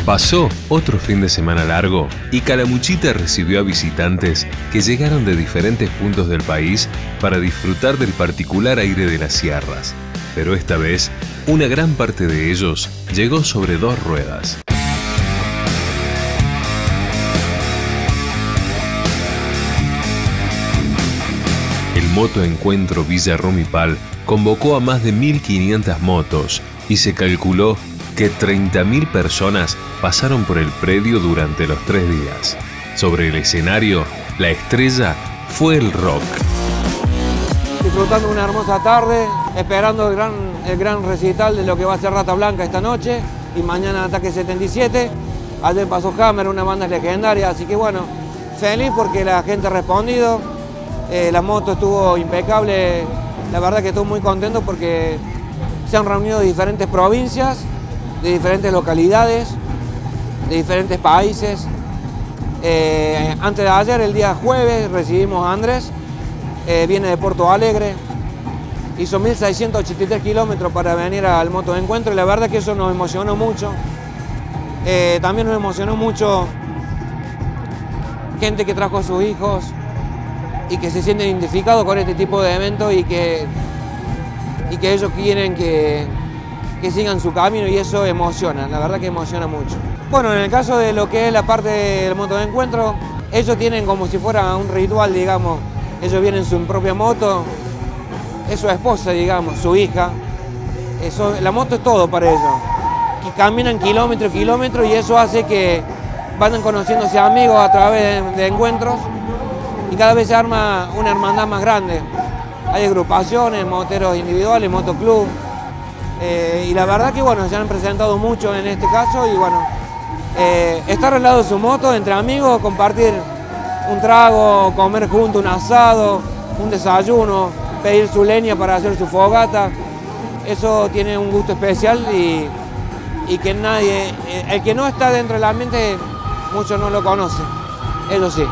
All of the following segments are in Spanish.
Pasó otro fin de semana largo y Calamuchita recibió a visitantes que llegaron de diferentes puntos del país para disfrutar del particular aire de las sierras. Pero esta vez, una gran parte de ellos llegó sobre dos ruedas. El Motoencuentro Villa Rumipal convocó a más de 1.500 motos y se calculó que 30.000 personas pasaron por el predio durante los 3 días. Sobre el escenario, la estrella fue el rock. Disfrutando una hermosa tarde, esperando el gran recital de lo que va a ser Rata Blanca esta noche y mañana Ataque 77. Ayer pasó Hammer, una banda legendaria, así que bueno, feliz porque la gente ha respondido, la moto estuvo impecable, la verdad que estoy muy contento porque se han reunido de diferentes provincias, de diferentes localidades, de diferentes países. Antes de ayer, el día jueves, recibimos a Andrés, viene de Porto Alegre, hizo 1.683 kilómetros para venir al Motoencuentro y la verdad que eso nos emocionó mucho. También nos emocionó mucho gente que trajo a sus hijos y que se sienten identificados con este tipo de eventos y que ellos quieren que sigan su camino y eso emociona, la verdad que emociona mucho. Bueno, en el caso de lo que es la parte del Motoencuentro, ellos tienen como si fuera un ritual, digamos. Ellos vienen en su propia moto, es su esposa, digamos, su hija. La moto es todo para ellos. Y caminan kilómetros y eso hace que vayan conociéndose amigos a través de encuentros y cada vez se arma una hermandad más grande. Hay agrupaciones, moteros individuales, motoclub. Y la verdad que bueno, se han presentado mucho en este caso y bueno, estar al lado de su moto, entre amigos, compartir un trago, comer juntos un asado, un desayuno, pedir su leña para hacer su fogata, eso tiene un gusto especial y que nadie, el que no está dentro del ambiente, muchos no lo conocen, eso sí.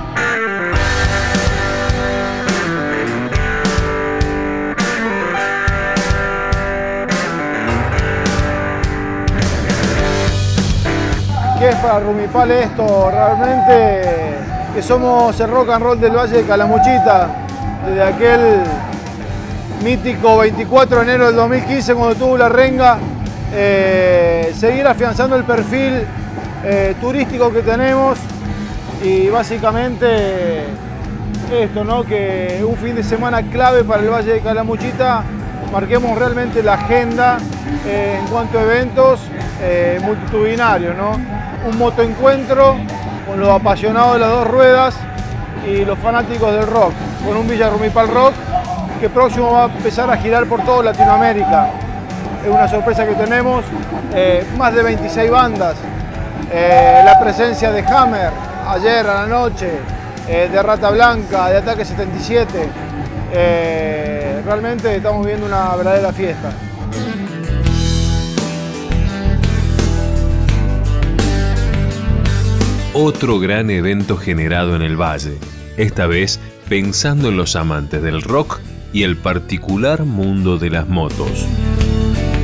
¿Qué es para Rumipal esto? Realmente que somos el rock and roll del Valle de Calamuchita, desde aquel mítico 24 de enero del 2015 cuando tuvo la renga, seguir afianzando el perfil turístico que tenemos y básicamente esto, ¿no? Que un fin de semana clave para el Valle de Calamuchita, marquemos realmente la agenda en cuanto a eventos multitudinarios, ¿no? Un motoencuentro con los apasionados de las dos ruedas y los fanáticos del rock, con un Villa Rumipal Rock que próximo va a empezar a girar por toda Latinoamérica. Es una sorpresa que tenemos, más de 26 bandas, la presencia de Hammer ayer a la noche, de Rata Blanca, de Ataque 77, realmente estamos viviendo una verdadera fiesta. Otro gran evento generado en el Valle, esta vez pensando en los amantes del rock y el particular mundo de las motos.